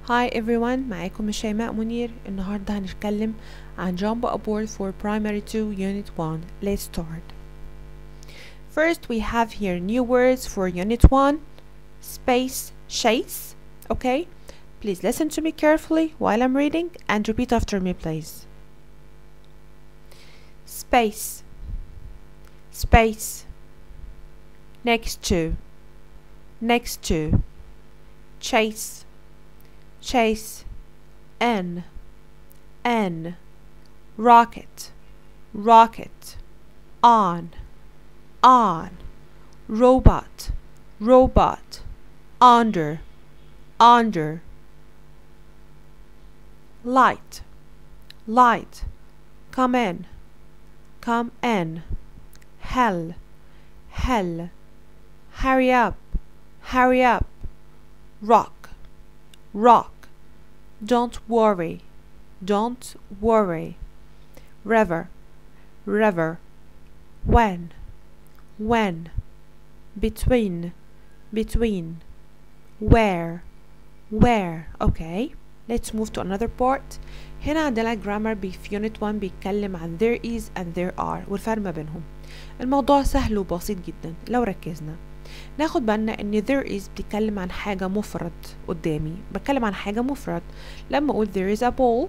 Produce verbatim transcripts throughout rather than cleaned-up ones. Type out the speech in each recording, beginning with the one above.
Hi everyone, معاكم شيماء منير. النهاردة هنتكلم عن Jump Aboard for Primary two Unit one. Let's start. First we have here new words for Unit one. Space, chase. Okay? Please listen to me carefully while I'm reading and repeat after me please. Space, space. Next to, next to. Chase, chase. N, N. Rocket, rocket. On, on. Robot, robot. Under, under. Light, light. Come in, come in. Hell, hell. Hurry up, hurry up. Rock, rock. Don't worry, don't worry. River, river. When, when. Between, between. Where, where. Okay, let's move to another part. هنا عندنا grammar بي في unit one بيتكلم عن there is and there are والفرق ما بينهم. الموضوع سهل وبسيط جدا لو ركزنا. ناخد بالنا ان there is بتتكلم عن حاجة مفرد قدامي. بتكلم عن حاجة مفرد لما اقول there is a ball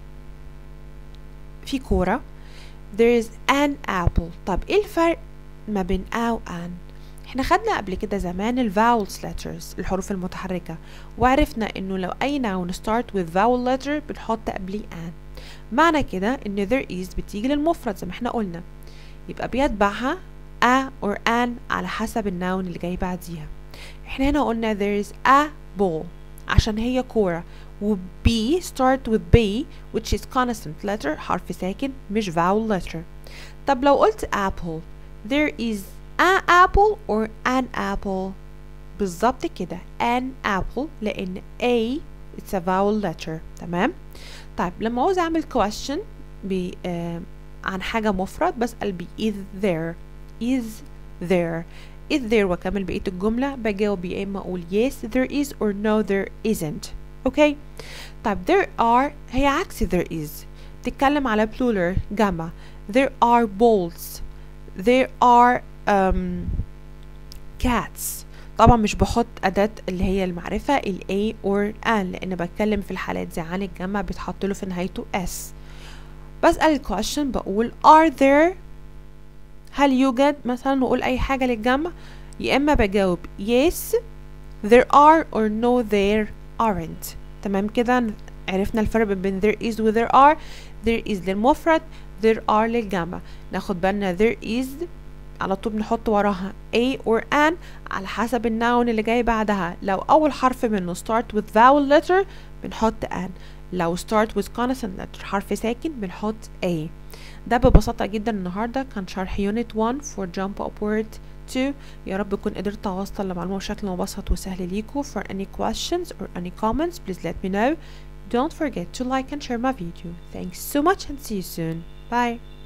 في كورة. there is an apple. طب ايه الفرق ما بين a و an؟ احنا خدنا قبل كده زمان ال vowel letters الحروف المتحركة وعرفنا انه لو اي noun start with vowel letter بنحط قبليه an. معنى كده ان there is بتيجي للمفرد زي ما احنا قلنا يبقى بيتبعها a or an على حسب النون اللي جاي بعديها. احنا هنا قلنا there is a ball عشان هي كورة و B start with B which is consonant letter حرف ساكن مش vowel letter. طب لو قلت apple there is a apple or an apple؟ بالظبط كده an apple لأن A it's a vowel letter. تمام. طيب لما عاوز أعمل question ب آه عن حاجة مفرد بسأل ب is there is there is there وأكمل بقية الجملة. بجاوب يا إما أقول yes there is or no there isn't. أوكي. طيب there are هي عكس there is بتتكلم على plural جمع. there are balls there are um, cats. طبعا مش بحط أداة اللي هي المعرفة ال a or an لأن بتكلم في الحالات دي عن الجمع بيتحط له في نهايته s. بسأل الكويشن بقول are there هل يوجد مثلا نقول أي حاجة للجمع يا إما بجاوب yes there are or no there aren't. تمام كده عرفنا الفرق بين there is و there are. there is للمفرد there are للجمع. ناخد بالنا there is على طول بنحط وراها a or an على حسب النون اللي جاي بعدها. لو أول حرف منه start with vowel letter بنحط an. لو start with consonant letter حرف ساكن بنحط a. ده ببساطة جدا النهاردة كان شرح unit one for jump upward two. يا رب أكون قدرت أوصل المعلومة بشكل مبسط وسهل ليكم. For any questions or any comments please let me know. Don't forget to like and share my video. Thanks so much and see you soon. Bye.